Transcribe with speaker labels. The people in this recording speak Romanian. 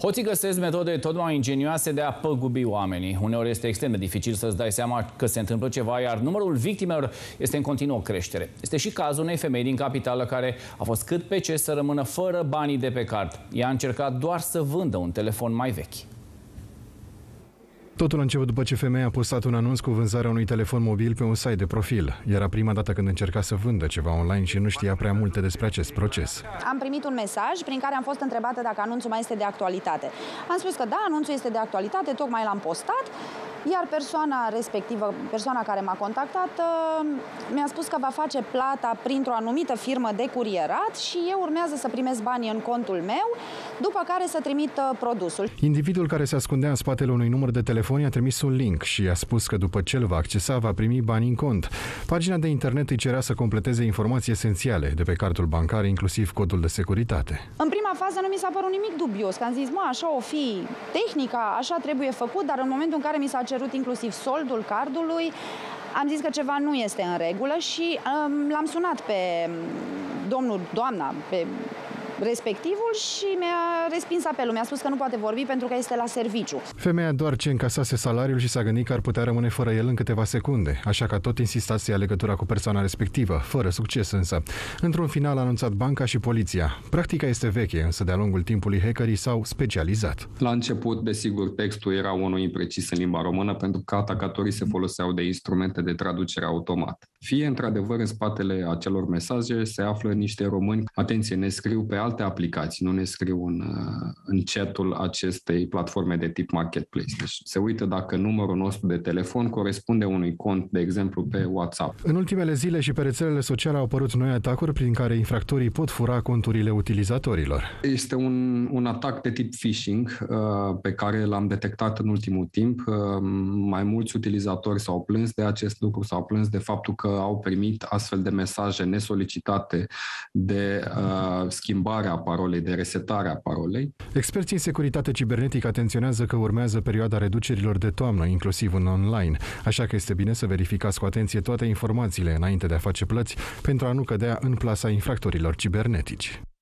Speaker 1: Hoții găsesc metode tot mai ingenioase de a păgubi oamenii. Uneori este extrem de dificil să-ți dai seama că se întâmplă ceva, iar numărul victimelor este în continuă creștere. Este și cazul unei femei din capitală care a fost cât pe ce să rămână fără banii de pe card. Ea a încercat doar să vândă un telefon mai vechi.
Speaker 2: Totul a început după ce femeia a postat un anunț cu vânzarea unui telefon mobil pe un site de profil. Era prima dată când încerca să vândă ceva online și nu știa prea multe despre acest proces.
Speaker 3: Am primit un mesaj prin care am fost întrebată dacă anunțul mai este de actualitate. Am spus că da, anunțul este de actualitate, tocmai l-am postat, iar persoana respectivă, persoana care m-a contactat, mi-a spus că va face plata printr-o anumită firmă de curierat și eu urmează să primesc banii în contul meu, după care să trimit produsul.
Speaker 2: Individul care se ascundea în spatele unui număr de telefon i-a trimis un link și i-a spus că după ce îl va accesa, va primi bani în cont. Pagina de internet îi cerea să completeze informații esențiale de pe cardul bancar, inclusiv codul de securitate.
Speaker 3: În prima fază nu mi s-a părut nimic dubios, că am zis, așa o fi tehnica, așa trebuie făcut, dar în momentul în care mi s-a cerut inclusiv soldul cardului, am zis că ceva nu este în regulă și l-am sunat pe doamna, pe respectivul și mi-a respins apelul. Mi-a spus că nu poate vorbi pentru că este la serviciu.
Speaker 2: Femeia doar ce încasase salariul și s-a gândit că ar putea rămâne fără el în câteva secunde, așa că a tot insistat să ia legătura cu persoana respectivă, fără succes însă. Într-un final a anunțat banca și poliția. Practica este veche, însă de-a lungul timpului hackerii s-au specializat.
Speaker 4: La început, desigur, textul era unul imprecis în limba română pentru că atacatorii se foloseau de instrumente de traducere automat. Fie, într-adevăr, în spatele acelor mesaje se află niște români, atenție, ne scriu pe alte aplicații, nu ne scriu în chat-ul acestei platforme de tip marketplace. Deci se uită dacă numărul nostru de telefon corespunde unui cont, de exemplu, pe WhatsApp.
Speaker 2: În ultimele zile și pe rețelele sociale au apărut noi atacuri prin care infractorii pot fura conturile utilizatorilor.
Speaker 4: Este un atac de tip phishing pe care l-am detectat în ultimul timp. Mai mulți utilizatori s-au plâns de acest lucru, s-au plâns de faptul că au primit astfel de mesaje nesolicitate de schimbarea parolei, de resetarea parolei.
Speaker 2: Experții în securitate cibernetică atenționează că urmează perioada reducerilor de toamnă, inclusiv în online, așa că este bine să verificați cu atenție toate informațiile înainte de a face plăți pentru a nu cădea în plasa infractorilor cibernetici.